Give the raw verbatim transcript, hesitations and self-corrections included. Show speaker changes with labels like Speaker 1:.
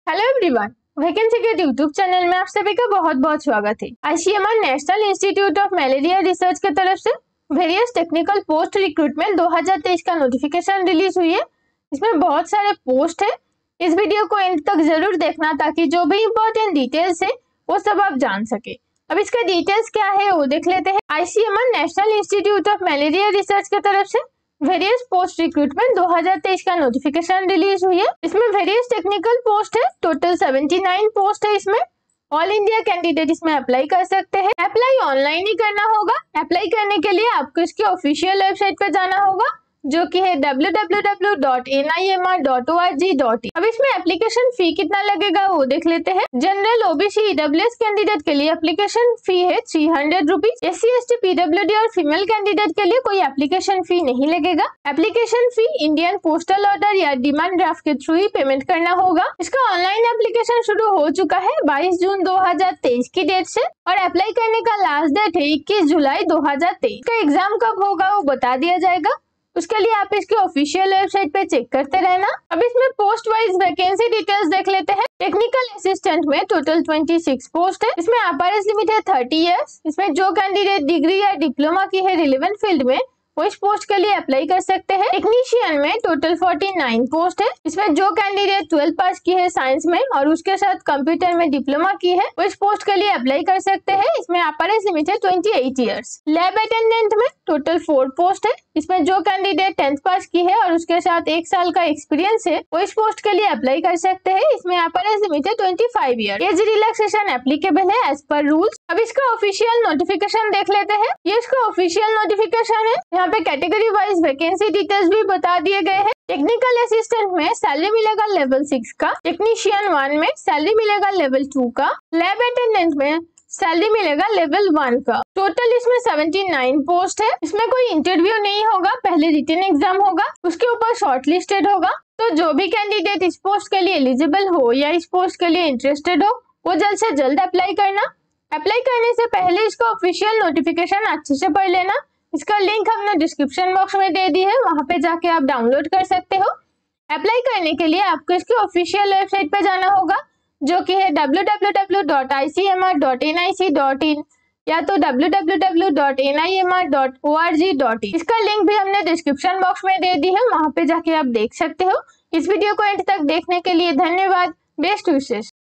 Speaker 1: Hello everyone, vacancy के YouTube channel में आप सभी का बहुत बहुत स्वागत है। ICMR national institute of malaria research की तरफ से वेरियस टेक्निकल पोस्ट रिक्रूटमेंट दो हज़ार तेईस का नोटिफिकेशन रिलीज हुई है। इसमें बहुत सारे पोस्ट है। इस वीडियो को एंड तक जरूर देखना ताकि जो भी इम्पोर्टेंट डिटेल्स है वो सब आप जान सके। अब इसका डिटेल्स क्या है वो देख लेते हैं। ICMR national institute of malaria research की तरफ से वेरियस पोस्ट रिक्रूटमेंट दो हज़ार तेईस का नोटिफिकेशन रिलीज हुई है। इसमें वेरियस टेक्निकल पोस्ट है, टोटल उन्यासी पोस्ट है। इसमें ऑल इंडिया कैंडिडेट इसमें अप्लाई कर सकते हैं। अप्लाई ऑनलाइन ही करना होगा। अप्लाई करने के लिए आपको इसकी ऑफिशियल वेबसाइट पर जाना होगा जो कि है W W W dot N I M R dot O R G dot in. अब इसमें एप्लीकेशन फी कितना लगेगा वो देख लेते हैं। जनरल ओबीसी ईडब्ल्यूएस कैंडिडेट के लिए एप्लीकेशन फी है three hundred rupees. S C S T PWD और फीमेल कैंडिडेट के लिए कोई एप्लीकेशन फी नहीं लगेगा। Application fee Indian postal order या डिमांड ड्राफ्ट के थ्रू ही पेमेंट करना होगा। इसका ऑनलाइन एप्लीकेशन शुरू हो चुका है बाईस जून दो हज़ार तेईस की डेट से और अप्लाई करने का लास्ट डेट है इक्कीस जुलाई दो हज़ार तेईस। का एग्जाम कब होगा वो बता दिया जाएगा। उसके लिए आप इसके ऑफिशियल वेबसाइट पे चेक करते रहना। अब इसमें पोस्ट वाइज वैकेंसी डिटेल्स देख लेते हैं। टेक्निकल असिस्टेंट में टोटल छब्बीस पोस्ट है। इसमें अपर लिमिट है थर्टी इयर्स। इसमें जो कैंडिडेट डिग्री या डिप्लोमा की है रिलेवेंट फील्ड में वो इस पोस्ट के लिए अप्लाई कर सकते हैं। टेक्नीशियन में टोटल उनचास पोस्ट है। इसमें जो कैंडिडेट ट्वेल्थ पास की है साइंस में और उसके साथ कंप्यूटर में डिप्लोमा की है वो इस पोस्ट के लिए अप्लाई कर सकते हैं। इसमें अपर लिमिट है अट्ठाईस इयर्स। लैब अटेंडेंट में टोटल फोर पोस्ट है। इसमें जो कैंडिडेट टेंथ पास की है और उसके साथ एक साल का एक्सपीरियंस है वो इस पोस्ट के लिए अप्लाई कर सकते हैं। इसमें अपर लिमिट है पच्चीस ईयर। एज रिलैक्सेशन एप्लीकेबल है एज पर रूल्स। अब इसका ऑफिशियल नोटिफिकेशन देख लेते हैं। ये इसका ऑफिशियल नोटिफिकेशन है। यहाँ पे कैटेगरी वाइज वैकेंसी डिटेल्स भी बता दिए गए हैं। टेक्निकल असिस्टेंट में सैलरी मिलेगा लेवल सिक्स का। टेक्नीशियन वन में सैलरी मिलेगा लेवल टू का। लैब अटेंडेंट में सैलरी मिलेगा लेवल वन का। टोटल इसमें उन्यासी पोस्ट है। इसमें कोई इंटरव्यू नहीं होगा, पहले रिटन एग्जाम होगा, उसके ऊपर शॉर्ट लिस्टेड होगा। तो जो भी कैंडिडेट इस पोस्ट के लिए एलिजिबल हो या इस पोस्ट के लिए इंटरेस्टेड हो वो जल्द से जल्द अप्लाई करना। अप्लाई करने से पहले इसका ऑफिशियल नोटिफिकेशन अच्छे से पढ़ लेना। इसका लिंक हमने डिस्क्रिप्शन बॉक्स में दे दी है, वहां पे जाके आप डाउनलोड कर सकते हो। अप्लाई करने के लिए आपको इसकी ऑफिशियल वेबसाइट पे जाना होगा जो कि है W W W dot I C M R dot N I C dot in या तो W W W dot N I M R dot O R G dot in. इसका लिंक भी हमने डिस्क्रिप्शन बॉक्स में दे दी है, वहां पे जाके आप देख सकते हो। इस वीडियो को एंड तक देखने के लिए धन्यवाद। बेस्ट विशेष।